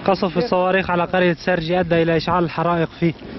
قصف الصواريخ على قرية سرجي أدى إلى إشعال الحرائق في